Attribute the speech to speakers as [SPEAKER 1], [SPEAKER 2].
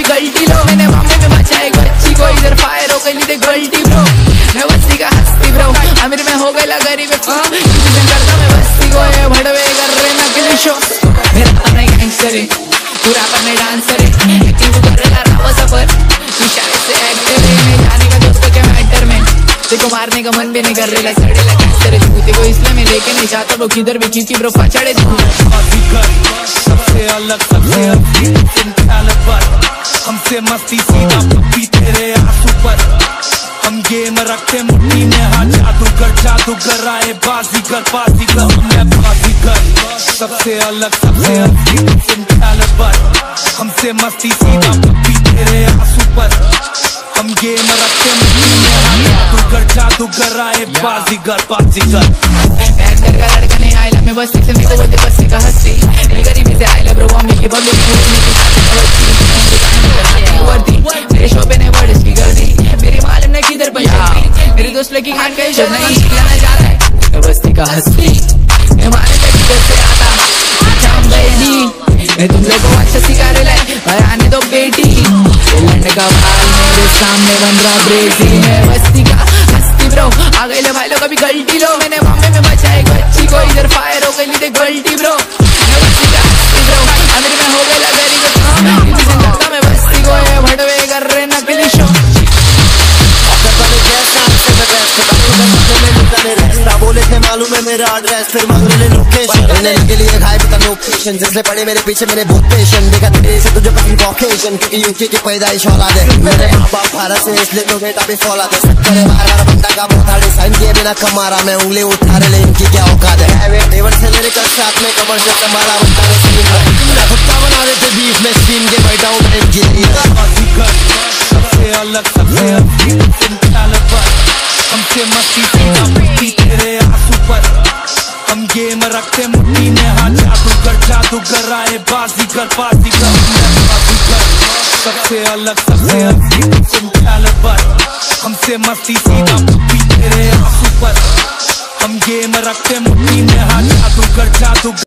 [SPEAKER 1] गलती लो। मैंने मामले में बचाए बच्ची को, इधर फायर हो गई थी गलती ब्रो। मैं बस्ती का हस्ती ब्रो, अमीर में हो गया गरीब करता मैं बस्ती को। ये भड़वे कर रहे नकली शो, मेरा अपना गैंगस्टर है, पूरा करने डांसर है। एक्टिंग कर रहा रावा सफर, इशारे से एक्टर है। मैं जाने का दोस्तों के मैटर में, देखो मारने का मन भी नहीं कर रहा। सड़ेला कैंसर है जूते को, इसलिए मैं लेके नहीं जाता ब्रो किधर भी, चीची ब्रो पछड़े
[SPEAKER 2] सबसे अलग सबसे हमसे मस्ती सीधा पप्पी तेरे आंसू पर। हम गेम रखते मुट्ठी में, हाँ जादूगर आए बाजीगर मैं बाजीगर। सबसे अलग सबसे हमसे मस्ती सीधा पप्पी तेरे आंसू पर। हम गेम रखते मुट्ठी में, हाँ जादूगर आए बाजीगर
[SPEAKER 1] का लड़का नहीं आयला मैं बस्ती से, मेरे को बोलते बस्ती का हस्ती। मेरी गरीबी से आयला ब्रो, मम्मी की बबली मेरे शो पे ने वर्ड इसकी कर दी। मेरी मालूम ने किधर पंचायत, मेरे दोस्त लड़की खान का इश्क नहीं सिखाना जा रहा है। मैं बस्ती का हस्ती, मैं मालूम ने किधर से आता जाम बेटी। मैं तुम लोगों को अच्छा सिखा रहा है, पर आने दो बेटी। लड़ने का बाल मेरे सामने बन रहा ब्रेजी। मैं बस्ती का हस्ती ब्रो, आ गए ले भाई लोग अभी गलती लो। मैंने मामले में बचाए बच्ची को, इधर फायर हो गई थी गलती ब्रो। मैं बस्ती का हस्ती ब्रो, अमीर में हो गया गरीब करता मैं बस्ती को। ये भड़वे कर रहे नकली शो,
[SPEAKER 3] बोले थे मालूम है मेरा एड्रेस, फिर मांग रहे लोकेशन। लेने के लिए खाए भी लोकेशन, जिसने पड़े मेरे पीछे मैंने बहुत पेशेंट। देखा तेरे से तुझे पसंद कॉकेशन, क्योंकि यूके की पैदाइश औलाद है। मेरे माँ बाप भारत से, इसलिए तो बेटा भी फौलाद है। करे बार बंदा का बहुत साइन किए बिना कमारा, मैं उंगली उठा रहे इनकी क्या औकात है। देवर से मेरे कर साथ में कमर से संभाला कुत्ता बना देते बीफ में स्टीम के बैठा हूँ मैं इनकी।
[SPEAKER 2] सबसे अलग सबसे हमसे मस्ती सीधा पप्पी तेरे आंसू पर। हम गेम रखते मुट्ठी में, हाँ जादूगर आए बाजीगर सबसे अलग सबसे हमसे मस्ती सीधा पप्पी तेरे आंसू पर। हम गेम रखते मुट्ठी में, हाँ जादूगर